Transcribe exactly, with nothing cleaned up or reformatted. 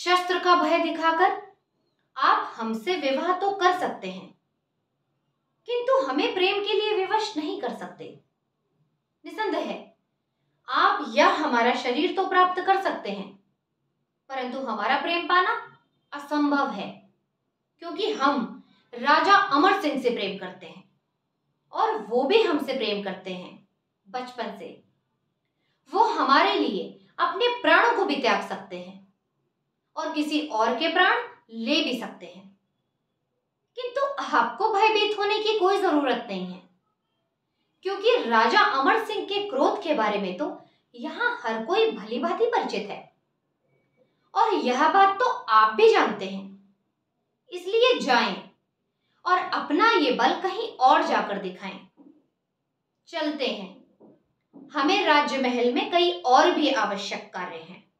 शस्त्र का भय दिखाकर आप हमसे विवाह तो कर सकते हैं, किंतु हमें प्रेम के लिए विवश नहीं कर सकते। निसंदेह आप या हमारा शरीर तो प्राप्त कर सकते हैं, परंतु हमारा प्रेम पाना असंभव है, क्योंकि हम राजा अमर सिंह से प्रेम करते हैं और वो भी हमसे प्रेम करते हैं बचपन से। वो हमारे लिए अपने प्राणों को भी त्याग सकते हैं और किसी और के प्राण ले भी सकते हैं, किंतु आपको भयभीत होने की कोई जरूरत नहीं है, क्योंकि राजा अमर सिंह के क्रोध के बारे में तो यहाँ हर कोई भली भांति परिचित है और यह बात तो आप भी जानते हैं। इसलिए जाएं और अपना ये बल कहीं और जाकर दिखाएं। चलते हैं, हमें राज्य महल में कई और भी आवश्यक कार्य हैं।